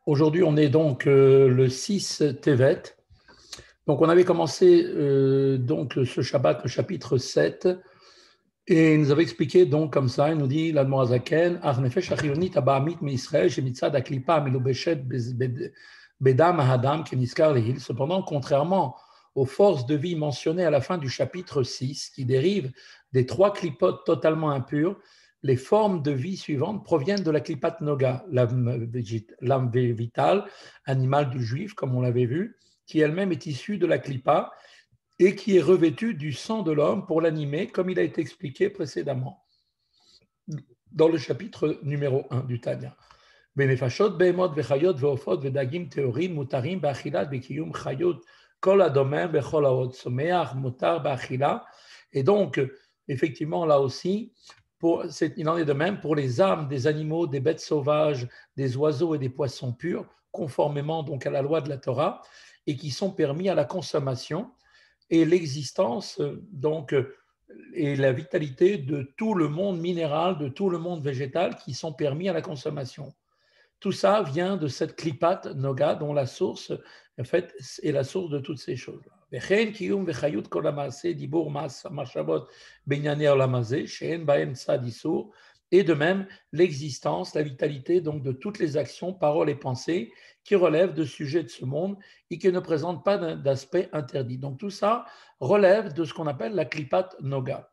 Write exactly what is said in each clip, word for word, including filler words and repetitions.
Aujourd'hui, on est donc euh, le six Tevet. Donc, on avait commencé euh, donc ce Shabbat, le chapitre sept, et il nous avait expliqué donc comme ça, il nous dit l'Admorazaken, Arnefesh achionit abamit mi-Israël, shemitzad aklipa milubeshet bedam ahadam keniskar lehil. Cependant, contrairement aux forces de vie mentionnées à la fin du chapitre six, qui dérivent des trois clipotes totalement impures, les formes de vie suivantes proviennent de la klipat noga, l'âme vitale, animale du juif, comme on l'avait vu, qui elle-même est issue de la klipa et qui est revêtue du sang de l'homme pour l'animer, comme il a été expliqué précédemment dans le chapitre numéro un du Tanya. ונפשות בהמות וחיות ועופות ודגים טהורים מותרים באכילת בקיום חיות כל הדומם וכל העוד צומח מותר באכילה. Et donc, effectivement, là aussi, pour, il en est de même pour les âmes des animaux, des bêtes sauvages, des oiseaux et des poissons purs, conformément donc à la loi de la Torah, et qui sont permis à la consommation, et l'existence donc et la vitalité de tout le monde minéral, de tout le monde végétal qui sont permis à la consommation. Tout ça vient de cette klipat noga dont la source en fait est la source de toutes ces choses. Et de même, l'existence, la vitalité donc de toutes les actions, paroles et pensées qui relèvent de sujets de ce monde et qui ne présentent pas d'aspect interdit. Donc tout ça relève de ce qu'on appelle la klipat noga.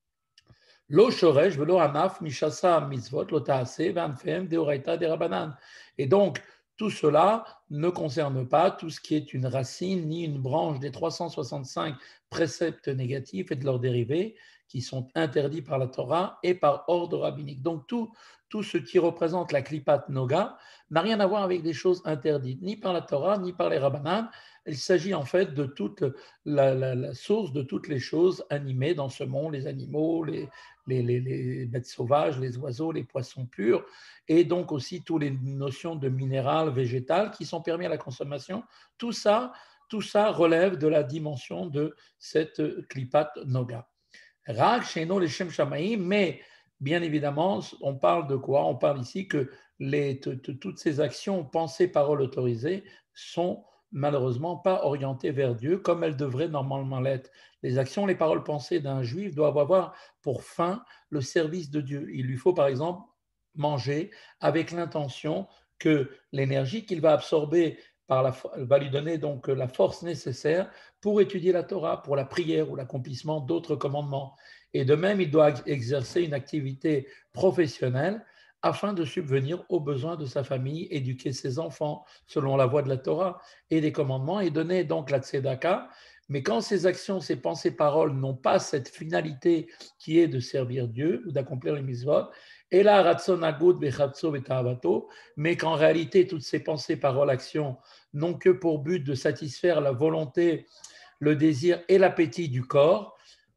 Lo shoresh velo anaf mishasa mitzvot lo taaseh ve'anfehem deoraita derabanan. Et donc, tout cela ne concerne pas tout ce qui est une racine ni une branche des trois cent soixante-cinq préceptes négatifs et de leurs dérivés qui sont interdits par la Torah et par ordre rabbinique. Donc, tout, tout ce qui représente la klipat noga n'a rien à voir avec des choses interdites, ni par la Torah, ni par les rabbanan. Il s'agit en fait de toute la, la, la source de toutes les choses animées dans ce monde, les animaux, les, les, les, les bêtes sauvages, les oiseaux, les poissons purs, et donc aussi toutes les notions de minéral, végétal qui sont permis à la consommation. Tout ça, tout ça relève de la dimension de cette klipat noga. Rag sheno leshem shamaim, mais bien évidemment, on parle de quoi? On parle ici que les, toutes ces actions, pensées, paroles autorisées sont malheureusement pas orientées vers Dieu comme elles devraient normalement l'être. Les actions, les paroles, pensées d'un juif doivent avoir pour fin le service de Dieu. Il lui faut par exemple manger avec l'intention que l'énergie qu'il va absorber par la, va lui donner donc la force nécessaire pour étudier la Torah, pour la prière ou l'accomplissement d'autres commandements. Et de même, il doit exercer une activité professionnelle afin de subvenir aux besoins de sa famille, éduquer ses enfants selon la voie de la Torah et des commandements, et donner donc la tzedaka. Mais quand ces actions, ces pensées, paroles n'ont pas cette finalité qui est de servir Dieu ou d'accomplir les mitzvot, et là, ratzon agud bechatzo betavato, mais qu'en réalité, toutes ces pensées, paroles, actions n'ont que pour but de satisfaire la volonté, le désir et l'appétit du corps,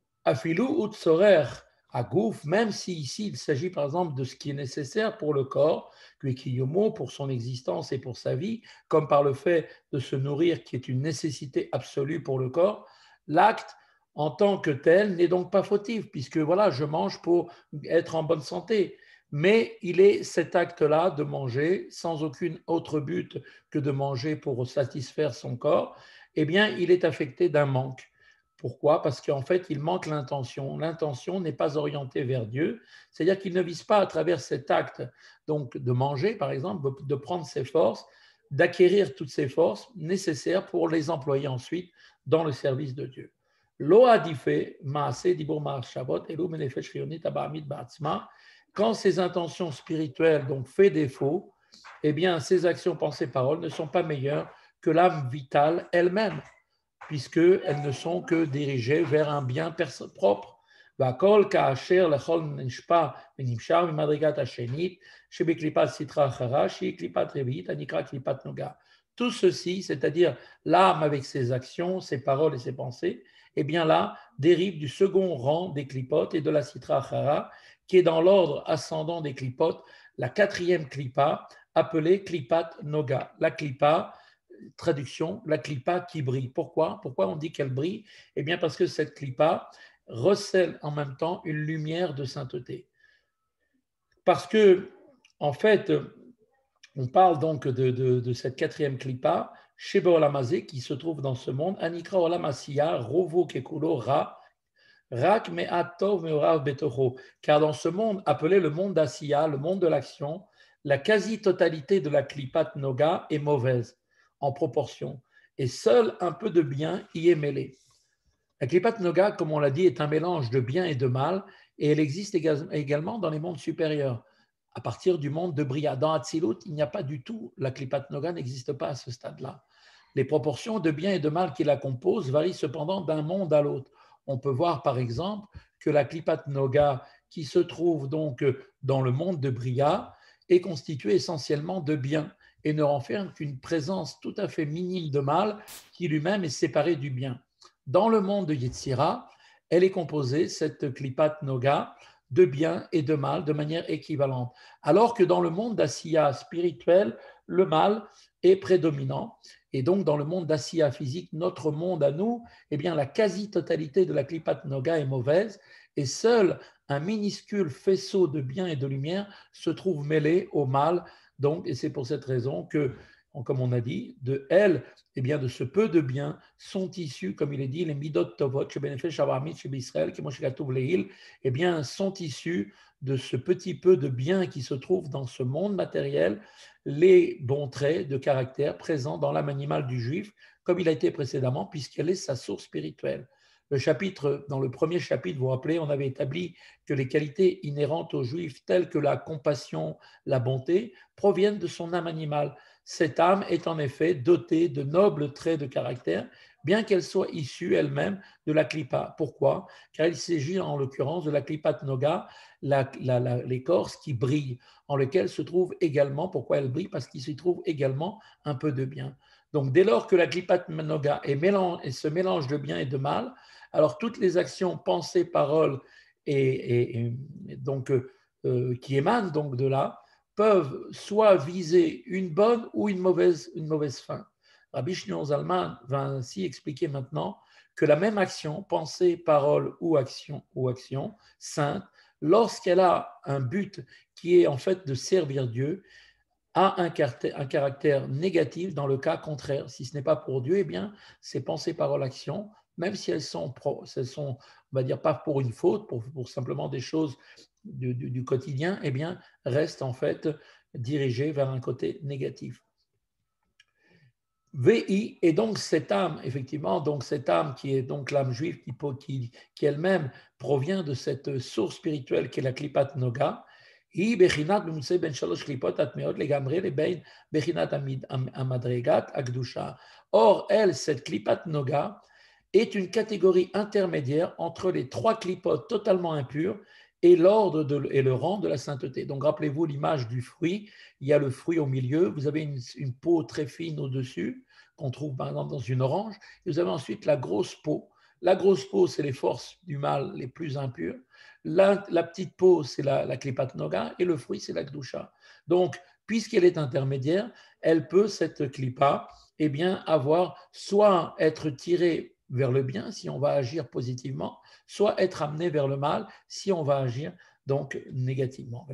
afilou utsorer agouf, même si ici il s'agit par exemple de ce qui est nécessaire pour le corps, pour son existence et pour sa vie, comme par le fait de se nourrir qui est une nécessité absolue pour le corps, l'acte en tant que tel n'est donc pas fautif, puisque voilà, je mange pour être en bonne santé. Mais il est cet acte-là de manger sans aucun autre but que de manger pour satisfaire son corps, eh bien, il est affecté d'un manque. Pourquoi? Parce qu'en fait, il manque l'intention. L'intention n'est pas orientée vers Dieu, c'est-à-dire qu'il ne vise pas à travers cet acte donc de manger, par exemple, de prendre ses forces, d'acquérir toutes ces forces nécessaires pour les employer ensuite dans le service de Dieu. Lo adife maase dibur ma'ashavot elu menefesh chiyonit aba'amid ba'atzma. Quand ces intentions spirituelles donc fait défaut, eh bien, ces actions, pensées, paroles ne sont pas meilleures que l'âme vitale elle-même, puisqu'elles ne sont que dirigées vers un bien propre. והכל כאשר לכל נשפע ונמשך ממדרגת השנית שבקליפת סטרא אחרא שהיא קליפת רביעית הנקרא קליפת נוגה. Tout ceci, c'est-à-dire l'âme avec ses actions, ses paroles et ses pensées, eh bien là, dérive du second rang des clipotes et de la sitra achara, qui est dans l'ordre ascendant des clipotes, la quatrième clipa, appelée klipat noga. La klipa, traduction, la klipa qui brille. Pourquoi? Pourquoi on dit qu'elle brille? Eh bien parce que cette klipa recèle en même temps une lumière de sainteté. Parce que, en fait, On parle donc de, de, de cette quatrième klipa, Sheba Olamazé, qui se trouve dans ce monde, Anikra Olamasiya, Rovo Kekulo Ra, Rak Me'at Tov Me'orav Betocho, car dans ce monde appelé le monde d'Asiya, le monde de l'action, la quasi-totalité de la klipat noga est mauvaise en proportion, et seul un peu de bien y est mêlé. La klipat noga, comme on l'a dit, est un mélange de bien et de mal, et elle existe également dans les mondes supérieurs, à partir du monde de Bria. Dans Hatzilut, il n'y a pas du tout, la klipat noga n'existe pas à ce stade-là. Les proportions de bien et de mal qui la composent varient cependant d'un monde à l'autre. On peut voir par exemple que la klipat noga qui se trouve donc dans le monde de Bria est constituée essentiellement de bien et ne renferme qu'une présence tout à fait minime de mal qui lui-même est séparé du bien. Dans le monde de Yetzira, elle est composée, cette klipat noga, de bien et de mal de manière équivalente. Alors que dans le monde d'Asiya spirituel, le mal est prédominant. Et donc, dans le monde d'Asiya physique, notre monde à nous, eh bien, la quasi-totalité de la klipat noga est mauvaise et seul un minuscule faisceau de bien et de lumière se trouve mêlé au mal. Donc, et c'est pour cette raison que, comme on a dit, de elle, eh bien, de ce peu de bien sont issus, comme il est dit, les midot tovot, eh bien, sont issus de ce petit peu de bien qui se trouve dans ce monde matériel, les bons traits de caractère présents dans l'âme animale du juif, comme il a été précédemment, puisqu'elle est sa source spirituelle. Le chapitre, dans le premier chapitre, vous vous rappelez, on avait établi que les qualités inhérentes aux juifs, telles que la compassion, la bonté, proviennent de son âme animale. Cette âme est en effet dotée de nobles traits de caractère, bien qu'elle soit issue elle-même de la klipa. Pourquoi? Car il s'agit en l'occurrence de la klipat noga, la, la, la, l'écorce qui brille, en lequel se trouve également, pourquoi elle brille? Parce qu'il s'y trouve également un peu de bien. Donc dès lors que la klipat noga est mélange, et se mélange de bien et de mal, alors toutes les actions, pensées, paroles, et, et, et donc, euh, qui émanent donc de là, peuvent soit viser une bonne ou une mauvaise, une mauvaise fin. Rabbi Shneor Zalman va ainsi expliquer maintenant que la même action, pensée, parole ou action, ou action sainte, lorsqu'elle a un but qui est en fait de servir Dieu, a un caractère, un caractère négatif dans le cas contraire. Si ce n'est pas pour Dieu, eh bien, ces pensées, paroles, actions, même si elles sont, pro, elles sont, on va dire, pas pour une faute, pour, pour simplement des choses du, du, du quotidien, eh bien, restent en fait dirigées vers un côté négatif. V I est donc cette âme, effectivement, donc cette âme qui est donc l'âme juive qui, qui, qui elle-même provient de cette source spirituelle qui est la klipat noga. Or, elle, cette klipat noga, est une catégorie intermédiaire entre les trois klipotes totalement impures et l'ordre de, et le rang de la sainteté. Donc, rappelez-vous l'image du fruit. Il y a le fruit au milieu, vous avez une, une peau très fine au-dessus, qu'on trouve par exemple dans une orange, et vous avez ensuite la grosse peau. La grosse peau, c'est les forces du mal les plus impures. La, la petite peau, c'est la, la klipat noga, et le fruit, c'est la gdusha. Donc, puisqu'elle est intermédiaire, elle peut, cette klipa, eh bien, avoir soit être tirée vers le bien si on va agir positivement, soit être amenée vers le mal si on va agir donc négativement.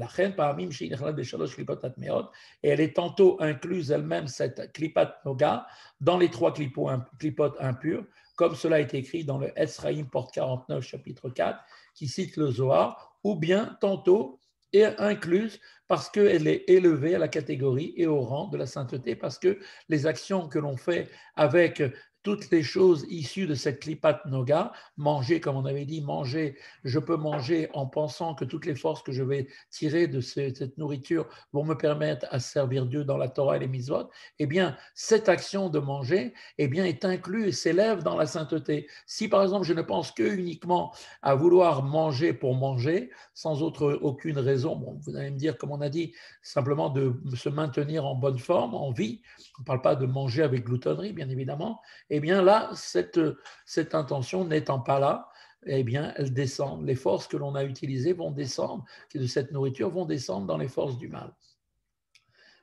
Et elle est tantôt incluse elle-même, cette klipat noga, dans les trois klipotes impurs, comme cela est écrit dans le Esraïm, porte quarante-neuf, chapitre quatre, qui cite le Zohar, ou bien tantôt est incluse parce qu'elle est élevée à la catégorie et au rang de la sainteté, parce que les actions que l'on fait avec toutes les choses issues de cette klipat noga, manger, comme on avait dit, manger, je peux manger en pensant que toutes les forces que je vais tirer de cette nourriture vont me permettre à servir Dieu dans la Torah et les mitzvot, eh bien, cette action de manger, eh bien, est inclue et s'élève dans la sainteté. Si, par exemple, je ne pense que uniquement à vouloir manger pour manger, sans autre, aucune raison, bon, vous allez me dire, comme on a dit, simplement de se maintenir en bonne forme, en vie, on ne parle pas de manger avec gloutonnerie, bien évidemment, eh bien là, cette, cette intention n'étant pas là, eh bien, elle descend. Les forces que l'on a utilisées vont descendre, de cette nourriture vont descendre dans les forces du mal.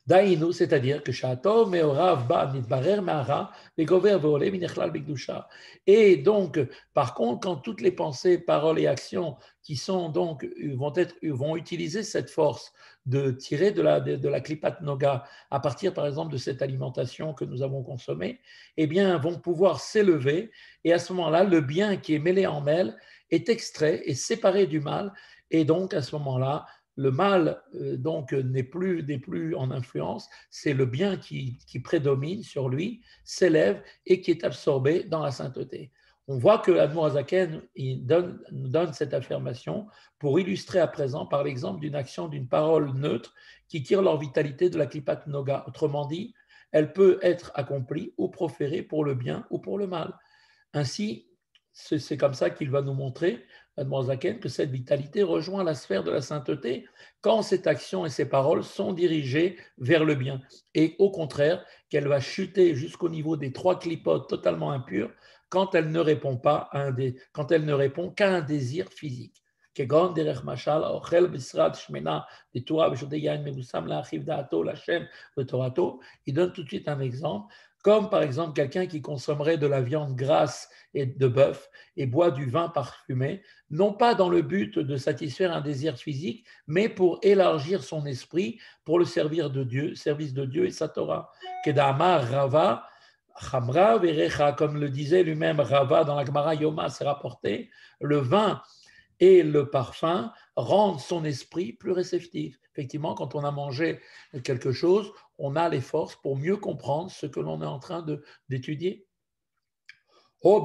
Daïnou, c'est-à-dire que Sha'atov me'orav ba nitbarer me'ara ve'gover ve'ole minechlal b'kedusha. Et donc, par contre, quand toutes les pensées, paroles et actions qui sont donc vont être vont utiliser cette force de tirer de la de, de la klipat noga à partir, par exemple, de cette alimentation que nous avons consommée, eh bien, vont pouvoir s'élever. Et à ce moment-là, le bien qui est mêlé en mêle est extrait et séparé du mal. Et donc, à ce moment-là, le mal euh, donc n'est plus, n'est plus en influence, c'est le bien qui, qui prédomine sur lui, s'élève et qui est absorbé dans la sainteté. On voit que Admor Azaken il donne, nous donne cette affirmation pour illustrer à présent par l'exemple d'une action, d'une parole neutre qui tire leur vitalité de la Klipat Noga. Autrement dit, elle peut être accomplie ou proférée pour le bien ou pour le mal. Ainsi, c'est comme ça qu'il va nous montrer, Admor Zaken, que cette vitalité rejoint la sphère de la sainteté quand cette action et ces paroles sont dirigées vers le bien. Et au contraire, qu'elle va chuter jusqu'au niveau des trois clipotes totalement impures quand elle ne répond pas à un dé, quand elle ne répond qu'à un désir physique. Il donne tout de suite un exemple, comme par exemple quelqu'un qui consommerait de la viande grasse et de bœuf et boit du vin parfumé, non pas dans le but de satisfaire un désir physique, mais pour élargir son esprit, pour le servir de Dieu, service de Dieu et sa Torah. Kedama Rava, Chamra Verecha, comme le disait lui-même Rava dans la Gemara Yoma, c'est rapporté, le vin et le parfum rendent son esprit plus réceptif. Effectivement, quand on a mangé quelque chose, on a les forces pour mieux comprendre ce que l'on est en train d'étudier. Ou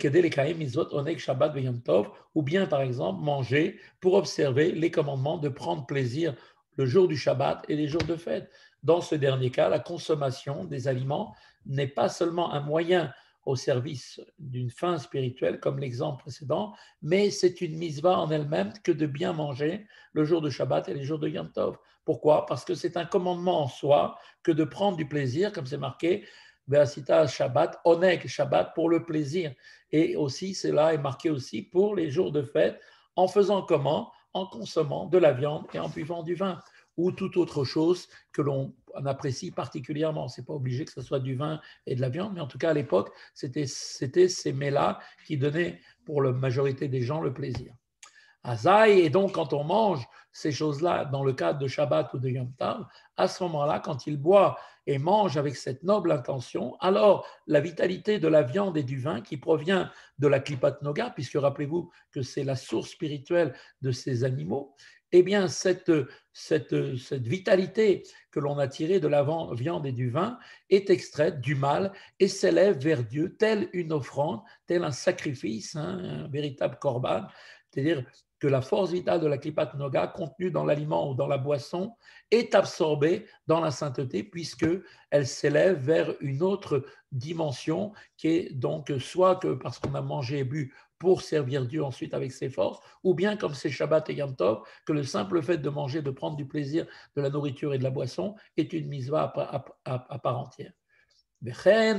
bien, par exemple, manger pour observer les commandements de prendre plaisir le jour du Shabbat et les jours de fête. Dans ce dernier cas, la consommation des aliments n'est pas seulement un moyen au service d'une fin spirituelle, comme l'exemple précédent, mais c'est une mitzvah en elle-même que de bien manger le jour de Shabbat et les jours de Yom Tov. Pourquoi? Parce que c'est un commandement en soi que de prendre du plaisir, comme c'est marqué, Ve'asita Shabbat, Oneg Shabbat pour le plaisir. Et aussi, cela est marqué aussi pour les jours de fête, en faisant comment? En consommant de la viande et en buvant du vin, ou toute autre chose que l'on apprécie particulièrement. Ce n'est pas obligé que ce soit du vin et de la viande, mais en tout cas à l'époque, c'était, c'était ces mets-là qui donnaient pour la majorité des gens le plaisir. Azaï, et donc quand on mange ces choses-là dans le cadre de Shabbat ou de Yom Tov, à ce moment-là, quand il boit et mange avec cette noble intention, alors la vitalité de la viande et du vin qui provient de la Klipat Noga, puisque rappelez-vous que c'est la source spirituelle de ces animaux, eh bien cette, cette, cette vitalité que l'on a tirée de la viande et du vin est extraite du mal et s'élève vers Dieu, telle une offrande, tel un sacrifice, hein, un véritable korban, c'est-à-dire que la force vitale de la Klipat Noga contenue dans l'aliment ou dans la boisson est absorbée dans la sainteté puisqu'elle s'élève vers une autre dimension qui est donc soit que parce qu'on a mangé et bu pour servir Dieu ensuite avec ses forces, ou bien comme c'est Shabbat et Yom Tov, que le simple fait de manger, de prendre du plaisir de la nourriture et de la boisson est une mitzvah à, à, à, à part entière. Eh bien,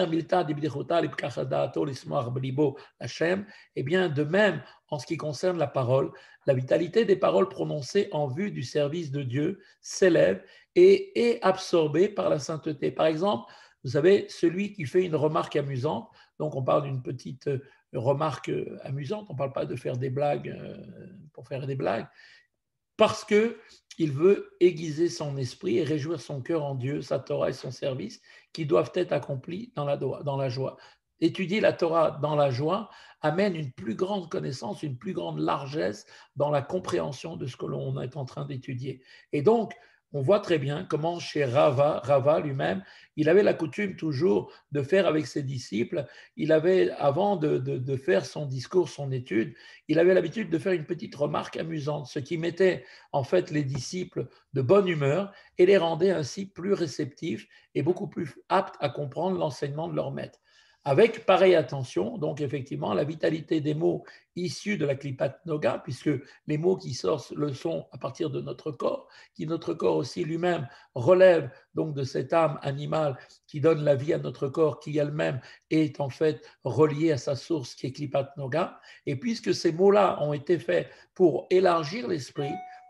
de même, en ce qui concerne la parole, la vitalité des paroles prononcées en vue du service de Dieu s'élève et est absorbée par la sainteté. Par exemple, vous savez, celui qui fait une remarque amusante, donc on parle d'une petite remarque amusante, on ne parle pas de faire des blagues pour faire des blagues, parce qu'il veut aiguiser son esprit et réjouir son cœur en Dieu, sa Torah et son service, qui doivent être accomplis dans la, dans la joie. Étudier la Torah dans la joie amène une plus grande connaissance, une plus grande largesse dans la compréhension de ce que l'on est en train d'étudier. Et donc, on voit très bien comment chez Rava, Rava lui-même, il avait la coutume toujours de faire avec ses disciples, il avait, avant de, de, de faire son discours, son étude, il avait l'habitude de faire une petite remarque amusante, ce qui mettait en fait les disciples de bonne humeur et les rendait ainsi plus réceptifs et beaucoup plus aptes à comprendre l'enseignement de leur maître. Avec pareille attention, donc effectivement, la vitalité des mots issus de la Klipat Noga, puisque les mots qui sortent le sont à partir de notre corps, qui notre corps aussi lui-même relève donc de cette âme animale qui donne la vie à notre corps, qui elle-même est en fait reliée à sa source qui est Klipat Noga. Et puisque ces mots-là ont été faits pour élargir l'esprit,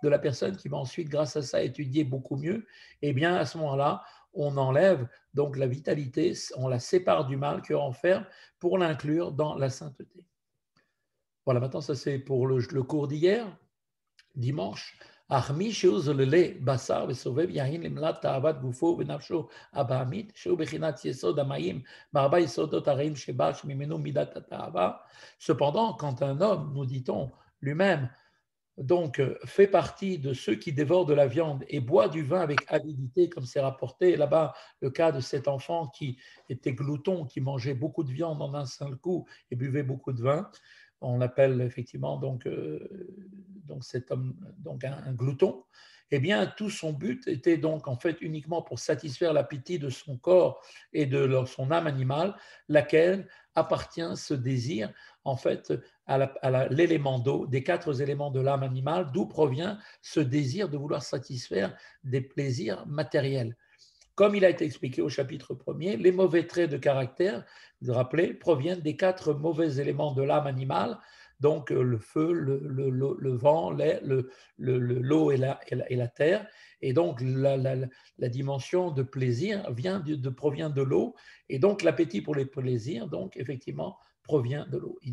de la personne qui va ensuite, grâce à ça, étudier beaucoup mieux, eh bien, à ce moment-là, on enlève donc la vitalité, on la sépare du mal que renferme pour l'inclure dans la sainteté. Voilà, maintenant, ça c'est pour le, le cours d'hier, dimanche. Achmi sheu zolele basar vesovev yahin limlat ta'avat gufo venafsho abahamit sheu bechinat yesod hamayim marba yesodot hareim sheba shemimenu midat ha'ta'ava. Cependant, quand un homme, nous dit-on, lui-même, donc fait partie de ceux qui dévorent de la viande et boit du vin avec avidité, comme c'est rapporté là-bas, le cas de cet enfant qui était glouton, qui mangeait beaucoup de viande en un seul coup et buvait beaucoup de vin. On l'appelle effectivement donc, euh, donc cet homme donc un, un glouton. Eh bien, tout son but était donc en fait uniquement pour satisfaire l'appétit de son corps et de son âme animale, laquelle appartient ce désir en fait à l'élément d'eau, des quatre éléments de l'âme animale, d'où provient ce désir de vouloir satisfaire des plaisirs matériels. Comme il a été expliqué au chapitre premier, les mauvais traits de caractère, vous vous rappelez, proviennent des quatre mauvais éléments de l'âme animale, donc le feu, le, le, le, le vent, l'air, le, le, l'eau et la, et, la, et la terre. Et donc la, la, la dimension de plaisir vient de, de, provient de l'eau, et donc l'appétit pour les plaisirs, donc effectivement, provient de l'eau.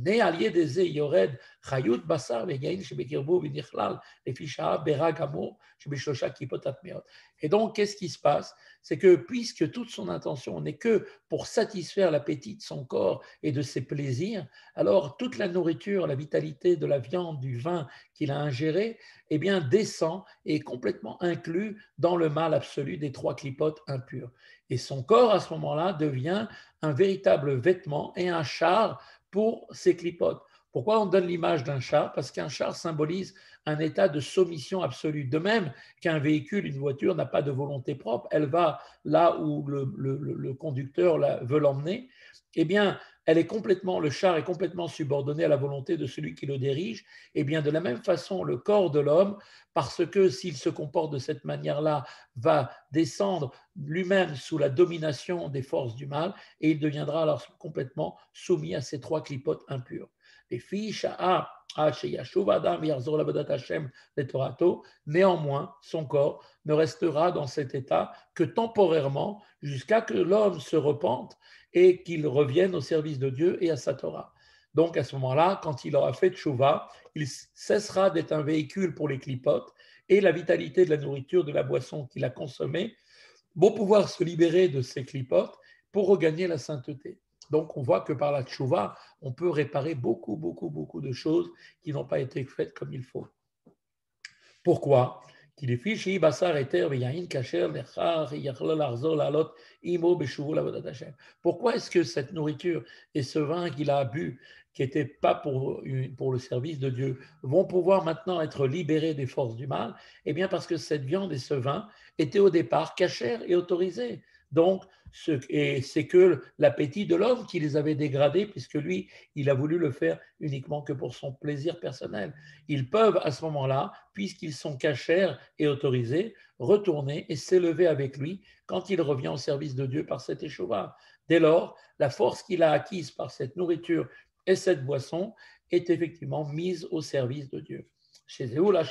Et donc, qu'est-ce qui se passe? C'est que puisque toute son intention n'est que pour satisfaire l'appétit de son corps et de ses plaisirs, alors toute la nourriture, la vitalité de la viande, du vin qu'il a ingéré, eh bien, descend et est complètement inclus dans le mal absolu des trois clipotes impurs. Et son corps, à ce moment-là, devient un véritable vêtement et un char pour ces clipotes. Pourquoi on donne l'image d'un char? Parce qu'un char symbolise un état de soumission absolue. De même qu'un véhicule, une voiture, n'a pas de volonté propre, elle va là où le, le, le conducteur la, veut l'emmener, eh bien, elle est complètement, le char est complètement subordonné à la volonté de celui qui le dirige. Eh bien, de la même façon, le corps de l'homme, parce que s'il se comporte de cette manière-là, va descendre lui-même sous la domination des forces du mal et il deviendra alors complètement soumis à ces trois clipotes impures. Les filles, Sha'a, néanmoins, son corps ne restera dans cet état que temporairement jusqu'à que l'homme se repente et qu'il revienne au service de Dieu et à sa Torah. Donc à ce moment-là, quand il aura fait tchouva, il cessera d'être un véhicule pour les clipotes et la vitalité de la nourriture, de la boisson qu'il a consommée vont pouvoir se libérer de ces clipotes pour regagner la sainteté. Donc, on voit que par la tchouva, on peut réparer beaucoup, beaucoup, beaucoup de choses qui n'ont pas été faites comme il faut. Pourquoi? Pourquoi est-ce que cette nourriture et ce vin qu'il a bu, qui n'étaient pas pour, pour le service de Dieu, vont pouvoir maintenant être libérés des forces du mal? Eh bien, parce que cette viande et ce vin étaient au départ cachers et autorisés. Donc, ce, et c'est que l'appétit de l'homme qui les avait dégradés, puisque lui, il a voulu le faire uniquement que pour son plaisir personnel. Ils peuvent à ce moment-là, puisqu'ils sont cachers et autorisés, retourner et s'élever avec lui quand il revient au service de Dieu par cet échouva. Dès lors, la force qu'il a acquise par cette nourriture et cette boisson est effectivement mise au service de Dieu. C'est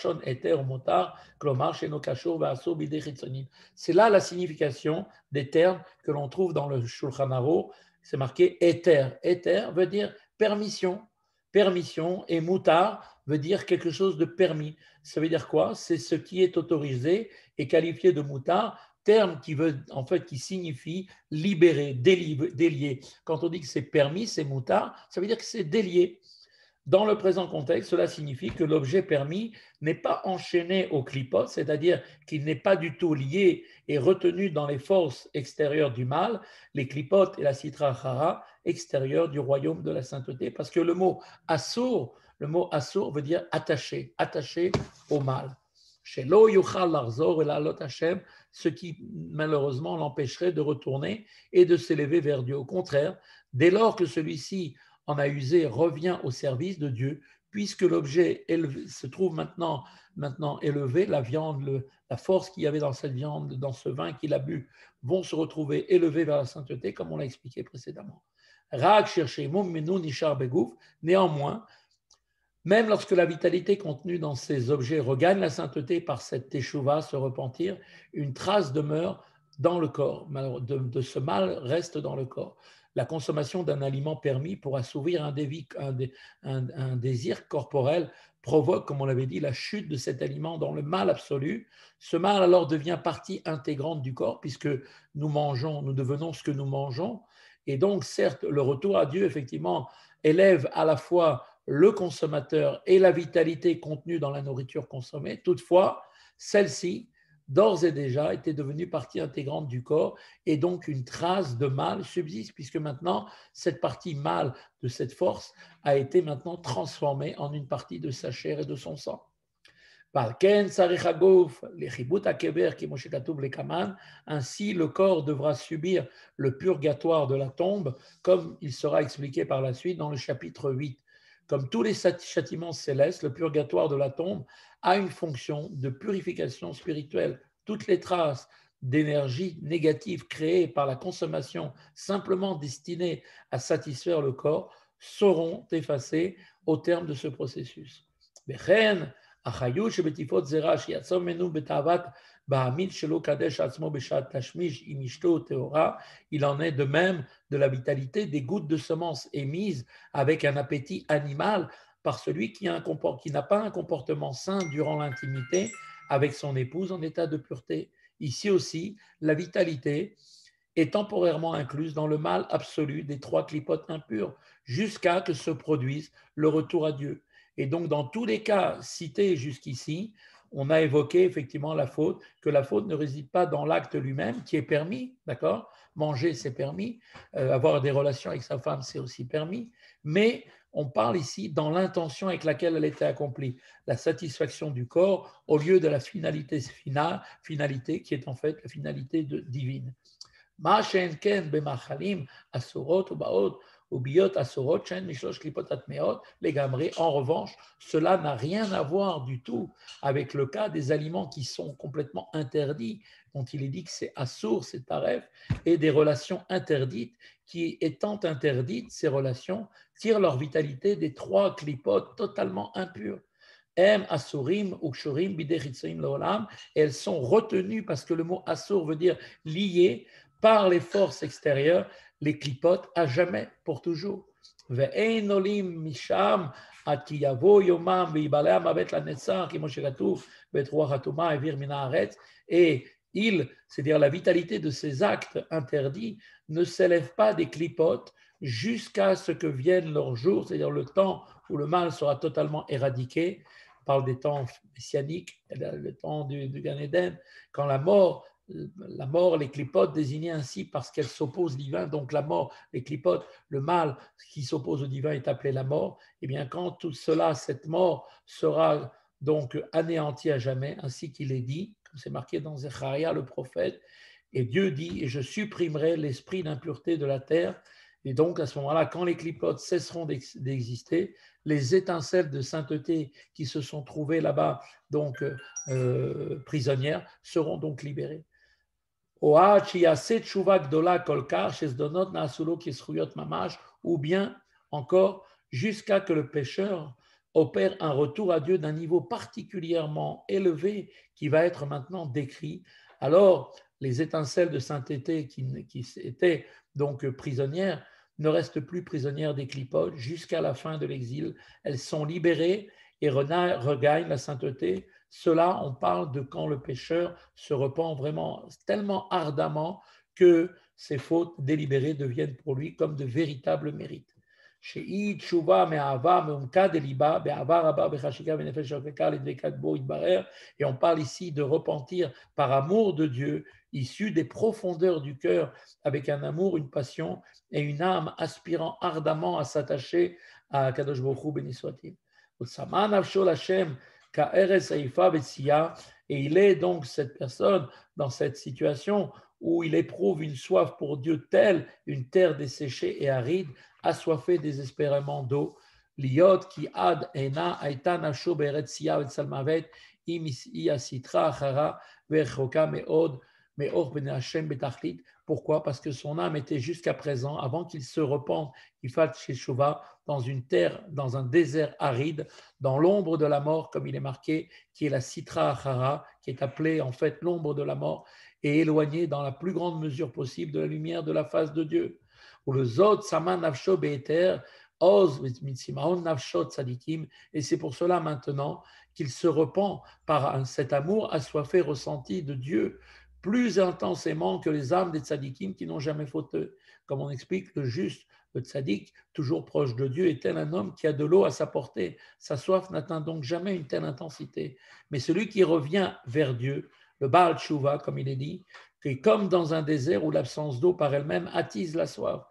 là la signification des termes que l'on trouve dans le Shulchan Aruch. C'est marqué éther. Éther veut dire permission. Permission et mutar veut dire quelque chose de permis. Ça veut dire quoi? C'est ce qui est autorisé et qualifié de mutar, terme qui veut en fait qui signifie libérer, délier. Quand on dit que c'est permis, c'est mutar, ça veut dire que c'est délié. Dans le présent contexte, cela signifie que l'objet permis n'est pas enchaîné au clipot, c'est-à-dire qu'il n'est pas du tout lié et retenu dans les forces extérieures du mal, les clipotes et la sitra chara extérieures du royaume de la sainteté, parce que le mot assour, le mot assour veut dire attaché, attaché au mal. Chez lo yuchal larzor et la lot Hashem, ce qui malheureusement l'empêcherait de retourner et de s'élever vers Dieu. Au contraire, dès lors que celui-ci en a usé revient au service de Dieu, puisque l'objet se trouve maintenant, maintenant élevé, la viande, le, la force qu'il y avait dans cette viande, dans ce vin qu'il a bu, vont se retrouver élevés vers la sainteté, comme on l'a expliqué précédemment. Raak cherché mum menu nishar begouf, néanmoins, Même lorsque la vitalité contenue dans ces objets regagne la sainteté par cette teshuva, se repentir, une trace demeure dans le corps. De, de ce mal reste dans le corps. La consommation d'un aliment permis pour assouvir un, dévi, un, un, un désir corporel provoque, comme on l'avait dit, la chute de cet aliment dans le mal absolu. Ce mal alors devient partie intégrante du corps puisque nous mangeons, nous devenons ce que nous mangeons. Et donc, certes, le retour à Dieu, effectivement, élève à la fois le consommateur et la vitalité contenue dans la nourriture consommée. Toutefois, celle-ci, d'ores et déjà, était devenue partie intégrante du corps et donc une trace de mal subsiste puisque maintenant, cette partie mâle de cette force a été maintenant transformée en une partie de sa chair et de son sang. Ainsi, le corps devra subir le purgatoire de la tombe, comme il sera expliqué par la suite dans le chapitre huit. Comme tous les châtiments célestes, le purgatoire de la tombe a une fonction de purification spirituelle. Toutes les traces d'énergie négative créées par la consommation simplement destinée à satisfaire le corps seront effacées au terme de ce processus. Il en est de même de la vitalité des gouttes de semences émises avec un appétit animal par celui qui, a un comport, qui n'a pas un comportement sain durant l'intimité avec son épouse en état de pureté. Ici aussi, la vitalité est temporairement incluse dans le mal absolu des trois clipotes impures jusqu'à que se produise le retour à Dieu. Et donc, dans tous les cas cités jusqu'ici, on a évoqué effectivement la faute, que la faute ne réside pas dans l'acte lui-même, qui est permis, d'accord ? Manger, c'est permis. Euh, avoir des relations avec sa femme, c'est aussi permis. Mais on parle ici dans l'intention avec laquelle elle était accomplie, la satisfaction du corps au lieu de la finalité finale, finalité qui est en fait la finalité de, divine. En revanche, cela n'a rien à voir du tout avec le cas des aliments qui sont complètement interdits, dont il est dit que c'est assour, c'est taref, et des relations interdites qui, étant interdites, ces relations tirent leur vitalité des trois clipotes totalement impures. Em asurim ukshurim bidechitzaim leolam, elles sont retenues parce que le mot assour veut dire lié par les forces extérieures, les clipotes à jamais, pour toujours. Et il, c'est-à-dire la vitalité de ces actes interdits, ne s'élève pas des clipotes jusqu'à ce que vienne leur jour, c'est-à-dire le temps où le mal sera totalement éradiqué. On parle des temps messianiques, le temps du, du Gan Eden, quand la mort La mort, les clipotes, désignées ainsi parce qu'elles s'opposent au divin, donc la mort, les clipotes, le mal qui s'oppose au divin est appelé la mort. Et bien quand tout cela, cette mort sera donc anéantie à jamais, ainsi qu'il est dit, comme c'est marqué dans Zecharia, le prophète, et Dieu dit, et je supprimerai l'esprit d'impureté de la terre. Et donc à ce moment-là, quand les clipotes cesseront d'exister, les étincelles de sainteté qui se sont trouvées là-bas, donc euh, prisonnières, seront donc libérées. Ou bien encore jusqu'à que le pécheur opère un retour à Dieu d'un niveau particulièrement élevé qui va être maintenant décrit. Alors les étincelles de sainteté qui, qui étaient donc prisonnières ne restent plus prisonnières des clipotes jusqu'à la fin de l'exil. Elles sont libérées et regagnent la sainteté. Cela, on parle de quand le pécheur se repent vraiment tellement ardemment que ses fautes délibérées deviennent pour lui comme de véritables mérites. Et on parle ici de repentir par amour de Dieu, issu des profondeurs du cœur, avec un amour, une passion et une âme aspirant ardemment à s'attacher à Kadosh Baruch Hu, béni soit-il. Et il est donc cette personne dans cette situation où il éprouve une soif pour Dieu telle, une terre desséchée et aride, assoiffée désespérément d'eau. Liot qui ad ena aita nafsho be'eretz sia et salmavet im yasitra achara ve'choka me'od mais Or Bene Hashem Betachlit. Pourquoi? Parce que son âme était jusqu'à présent, avant qu'il se repente, il fasse Teshuvah, dans une terre, dans un désert aride, dans l'ombre de la mort, comme il est marqué, qui est la Sitra Achara, qui est appelée en fait l'ombre de la mort, et éloigné dans la plus grande mesure possible de la lumière de la face de Dieu. Ou le Zod Sama Nafsho Be'eter, Oz Mitzimaon Nafsho Tzadikim, et c'est pour cela maintenant qu'il se repent par cet amour assoiffé, ressenti de Dieu, plus intensément que les âmes des tzadikim qui n'ont jamais fauté. Comme on explique, le juste, le tzadik, toujours proche de Dieu, est tel un homme qui a de l'eau à sa portée. Sa soif n'atteint donc jamais une telle intensité. Mais celui qui revient vers Dieu, le Baal Tshuva, comme il est dit, est comme dans un désert où l'absence d'eau par elle-même attise la soif.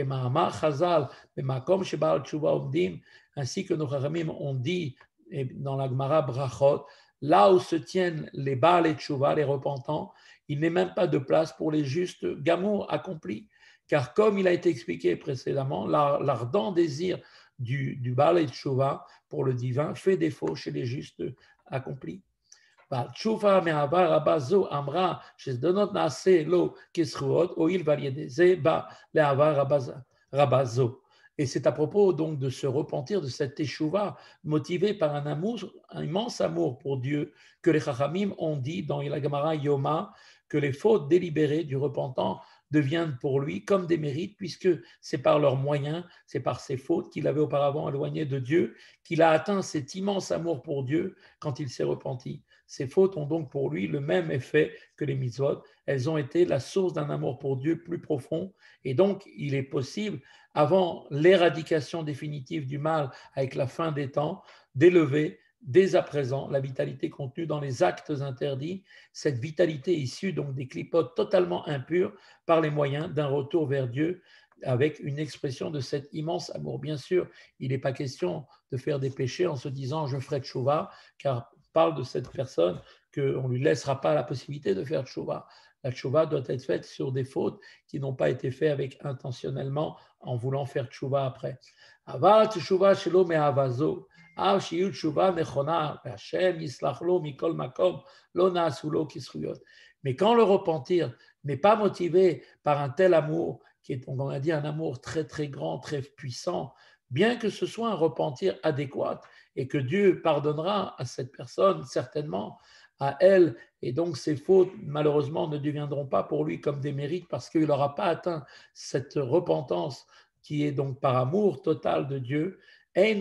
Ainsi que nos Chachamim ont dit dans la Gemara Brachot, là où se tiennent les Baal et Tshuva, les repentants, il n'est même pas de place pour les justes gamour accomplis. Car comme il a été expliqué précédemment, l'ardent désir du, du Baal et Tshuva pour le divin fait défaut chez les justes accomplis. Baal Tshuva me'ava rabazo amra shezdonot naase lo kisruot oil valiedeze ba le'ava rabazo. Et c'est à propos donc de se repentir de cette teshuva motivé par un amour, un immense amour pour Dieu, que les Chachamim ont dit dans la Gemara Yoma que les fautes délibérées du repentant deviennent pour lui comme des mérites, puisque c'est par leurs moyens, c'est par ses fautes qu'il avait auparavant éloigné de Dieu, qu'il a atteint cet immense amour pour Dieu quand il s'est repenti. Ces fautes ont donc pour lui le même effet que les mitzvot. Elles ont été la source d'un amour pour Dieu plus profond. Et donc, il est possible, avant l'éradication définitive du mal avec la fin des temps, d'élever dès à présent la vitalité contenue dans les actes interdits, cette vitalité issue donc des clipotes totalement impures par les moyens d'un retour vers Dieu avec une expression de cet immense amour. Bien sûr, il n'est pas question de faire des péchés en se disant « je ferai tchouva », car parle de cette personne qu'on ne lui laissera pas la possibilité de faire tchouva. La tchouva doit être faite sur des fautes qui n'ont pas été faites avec intentionnellement en voulant faire tchouva après. Aval tchouva shelo me'avazo, av shiyu tchouva nechona, Hashem yislach lo mikol makom, lo na'asu lo kisruyot. Mais quand le repentir n'est pas motivé par un tel amour, qui est, on a dit, un amour très très grand, très puissant, bien que ce soit un repentir adéquat et que Dieu pardonnera à cette personne certainement, à elle, et donc ses fautes malheureusement ne deviendront pas pour lui comme des mérites parce qu'il n'aura pas atteint cette repentance qui est donc par amour total de Dieu. Et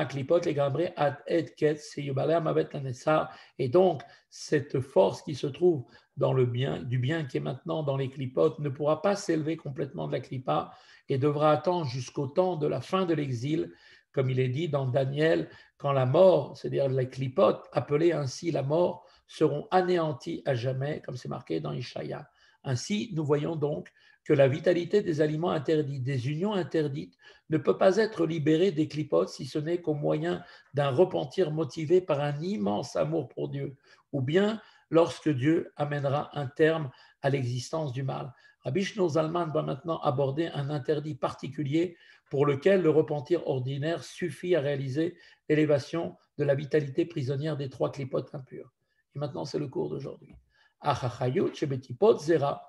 donc cette force qui se trouve dans le bien, du bien qui est maintenant dans les clipotes ne pourra pas s'élever complètement de la clipa et devra attendre jusqu'au temps de la fin de l'exil, comme il est dit dans Daniel, quand la mort, c'est-à-dire les clipotes, appelées ainsi la mort, seront anéantis à jamais, comme c'est marqué dans Ishaïa. Ainsi, nous voyons donc que la vitalité des aliments interdits, des unions interdites, ne peut pas être libérée des clipotes si ce n'est qu'au moyen d'un repentir motivé par un immense amour pour Dieu, ou bien lorsque Dieu amènera un terme à l'existence du mal. Rabbi Shlomo Zalman va maintenant aborder un interdit particulier pour lequel le repentir ordinaire suffit à réaliser l'élévation de la vitalité prisonnière des trois clipotes impures. Et maintenant, c'est le cours d'aujourd'hui. Achachayut shebetipot zera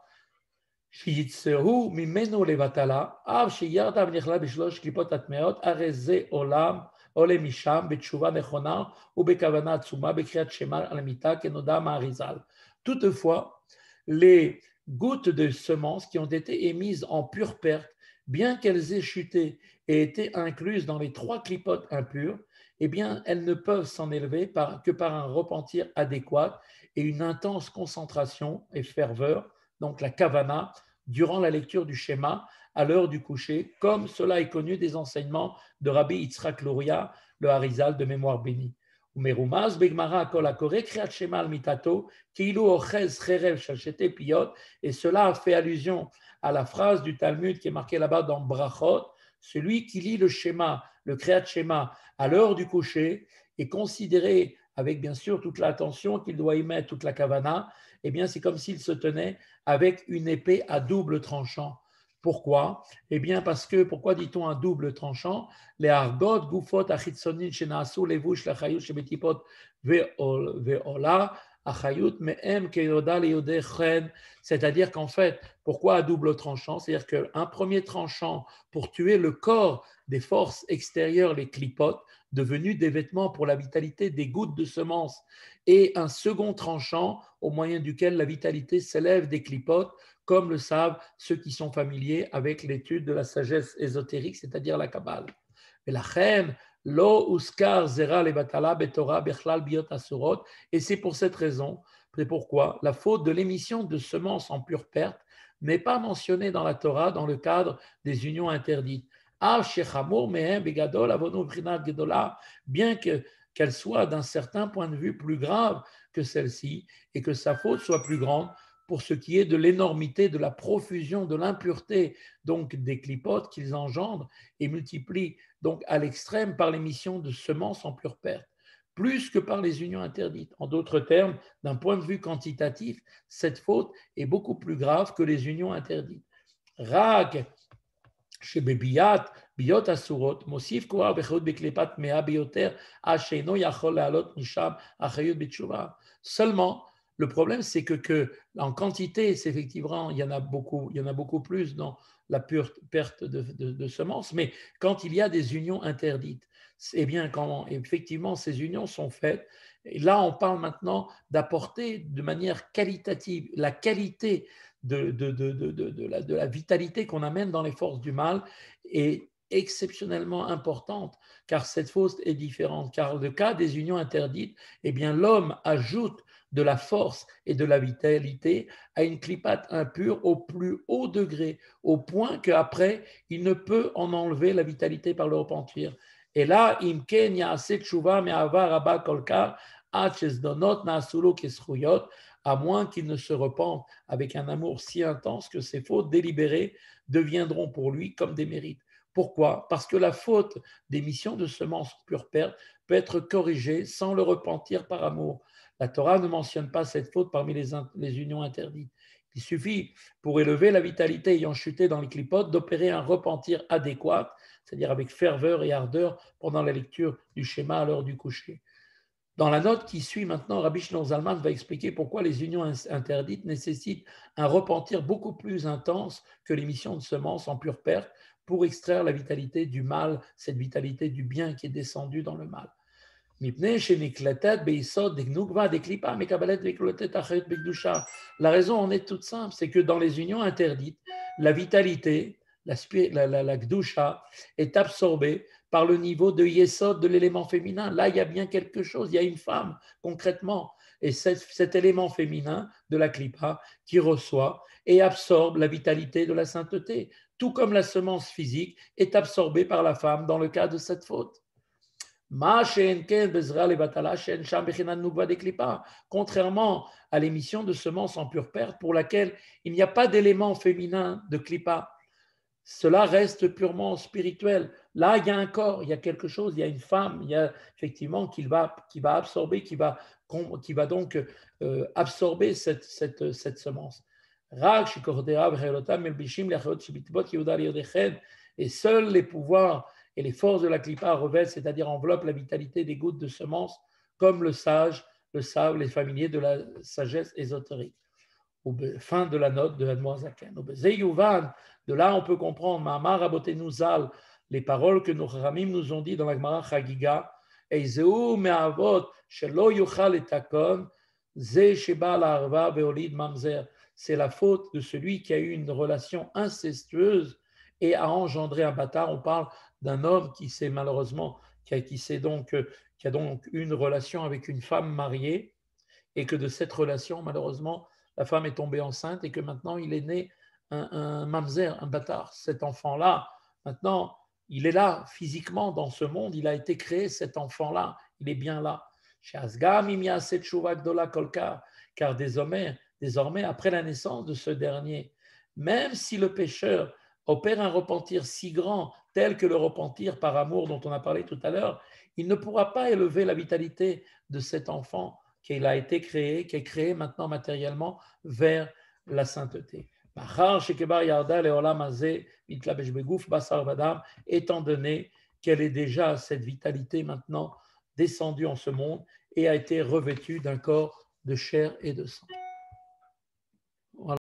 שיצאו ממנו לבטלה, אף שירדה ונכללה בשלוש קליפות הטמאות, הרי זה עולם עולה משם בתשובה נכונה ובכוונה עצומה בקריאת שמע על המיטה כנודע מהאריז"ל. Toutefois, les gouttes de semences qui ont été émises en pure perte, bien qu'elles aient chuté et été incluses dans les trois clipotes impures, eh bien, elles ne peuvent s'en élever par, que par un repentir adéquat et une intense concentration et ferveur, donc la kavana, durant la lecture du schéma à l'heure du coucher, comme cela est connu des enseignements de Rabbi Yitzhak Luria, le Harizal de mémoire bénie. ומרומז בגמרא הכל הקורא קריאת שמע על מיטתו כאילו אוחז חרב של שתי פיות, et cela fait allusion à la phrase du Talmud qui est marquée là-bas dans Brachot, celui qui lit le schéma, le Kriyat Shema à l'heure du coucher est considéré avec bien sûr toute l'attention qu'il doit y mettre, toute la kavana, eh bien c'est comme s'il se tenait avec une épée à double tranchant. Pourquoi? Eh bien parce que, pourquoi dit-on un double tranchant? Les argot gufot achitsonin shenasu levush lachayut shebetipot ve'ola achayut me'em keyoda leyodei chen. C'est-à-dire qu'en fait, pourquoi à double tranchant? C'est-à-dire qu'un premier tranchant pour tuer le corps des forces extérieures, les clipotes, devenus des vêtements pour la vitalité des gouttes de semences, et un second tranchant au moyen duquel la vitalité s'élève des clipotes, comme le savent ceux qui sont familiers avec l'étude de la sagesse ésotérique, c'est-à-dire la Kabbale. Et la reine, lo uskar zera levatala betora bechlal biot asurot, et c'est pour cette raison, c'est pourquoi la faute de l'émission de semences en pure perte n'est pas mentionnée dans la Torah dans le cadre des unions interdites. Bien que, qu'elle soit d'un certain point de vue plus grave que celle-ci et que sa faute soit plus grande pour ce qui est de l'énormité, de la profusion, de l'impureté donc des clipotes qu'ils engendrent et multiplient donc à l'extrême par l'émission de semences en pure perte, plus que par les unions interdites. En d'autres termes, d'un point de vue quantitatif, cette faute est beaucoup plus grave que les unions interdites. Rag שבביאת ביות אסורות מוסיף כבר באחריות בקליפת טמאה ביותר עד שאינו יכול לעלות משם אחריות בתשובה. Seulement, le problème, c'est que, que en quantité, c'est effectivement, il y en a beaucoup, il y en a beaucoup plus dans la pure perte de, de, de semences, mais quand il y a des unions interdites, eh bien, quand effectivement ces unions sont faites, et là, on parle maintenant d'apporter de manière qualitative la qualité de, de, de, de, de, la, de la vitalité qu'on amène dans les forces du mal est exceptionnellement importante, car cette faute est différente. Car le cas des unions interdites, eh bien, l'homme ajoute de la force et de la vitalité à une clipate impure au plus haut degré, au point qu'après, il ne peut en enlever la vitalité par le repentir. Et là, imken ya'aseh tshuva me'ava rabba kolkar ad shezdonot na'asulo keschuyot, à moins qu'il ne se repente avec un amour si intense que ses fautes délibérées deviendront pour lui comme des mérites. Pourquoi? Parce que la faute d'émission de semences pure perte peut être corrigée sans le repentir par amour. La Torah ne mentionne pas cette faute parmi les, les unions interdites. Il suffit, pour élever la vitalité ayant chuté dans les clipotes, d'opérer un repentir adéquat, c'est-à-dire avec ferveur et ardeur pendant la lecture du schéma à l'heure du coucher. Dans la note qui suit maintenant, Rabbi Shneur Zalman va expliquer pourquoi les unions interdites nécessitent un repentir beaucoup plus intense que l'émission de semences en pure perte pour extraire la vitalité du mal, cette vitalité du bien qui est descendue dans le mal. La raison en est toute simple, c'est que dans les unions interdites, la vitalité, la, la, la, la gdusha, est absorbée par le niveau de yesod de l'élément féminin. Là, il y a bien quelque chose, il y a une femme concrètement, et cet, cet élément féminin de la klipa qui reçoit et absorbe la vitalité de la sainteté, tout comme la semence physique est absorbée par la femme dans le cas de cette faute. Contrairement à l'émission de semences en pure perte pour laquelle il n'y a pas d'élément féminin de klipa, cela reste purement spirituel. Là, il y a un corps, il y a quelque chose, il y a une femme, il y a effectivement qui va, qui va absorber, qui va, qui va donc euh, absorber cette, cette, cette semence. Et seuls les pouvoirs et les forces de la klipa revêtent, c'est-à-dire enveloppent la vitalité des gouttes de semences, comme le sage le savent les familiers de la sagesse ésotérique. Fin de la note de Admor Zaken. De là, on peut comprendre Ma'amar Rabotenu Zal, les paroles que nos Ramim nous ont dit dans la Gemara Chagiga. Eizeu me'avot shelo yuchal etakon ze sheba la'arva ve'olid mamzer. C'est la faute de celui qui a eu une relation incestueuse et a engendré un bâtard. On parle d'un homme qui s'est malheureusement, qui a, qui s'est donc, qui a donc une relation avec une femme mariée et que de cette relation, malheureusement, la femme est tombée enceinte et que maintenant il est né un, un mamzer, un bâtard. Cet enfant-là, maintenant, il est là physiquement dans ce monde, il a été créé, cet enfant-là, il est bien là. Car désormais, désormais, après la naissance de ce dernier, même si le pécheur opère un repentir si grand, tel que le repentir par amour dont on a parlé tout à l'heure, il ne pourra pas élever la vitalité de cet enfant qui a été créé, qui est créé maintenant matériellement vers la sainteté. Étant donné qu'elle est déjà cette vitalité maintenant descendue en ce monde et a été revêtue d'un corps de chair et de sang.